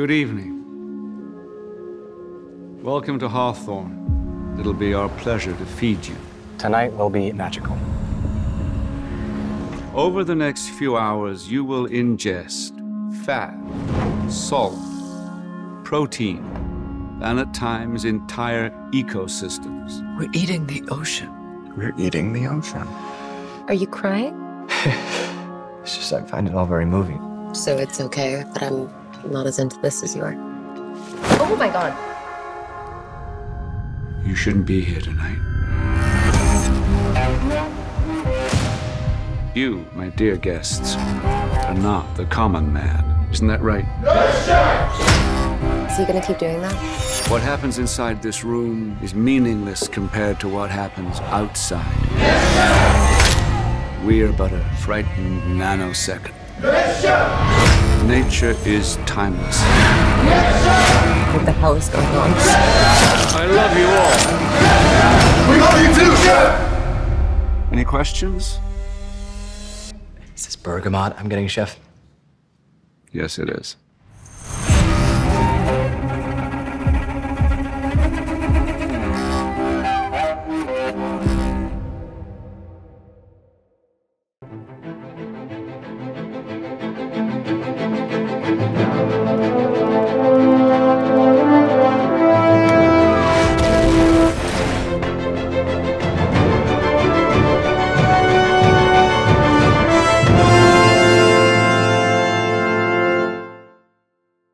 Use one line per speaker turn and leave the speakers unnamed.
Good evening. Welcome to Hawthorne. It'll be our pleasure to feed you.
Tonight will be magical.
Over the next few hours, you will ingest fat, salt, protein, and at times entire ecosystems.
We're eating the ocean.
We're eating the ocean.
Are you crying?
It's just I find it all very moving.
So it's okay that I'm not as into this as you are. Oh my God.
You shouldn't be here tonight. You, my dear guests, are not the common man. Isn't that right?
Is he gonna keep doing that?
What happens inside this room is meaningless compared to what happens outside. We are but a frightened nanosecond. Nature is timeless.
What the hell is going on?
I love you all.
We love you too, Chef!
Any questions?
Is this bergamot I'm getting, Chef?
Yes, it is.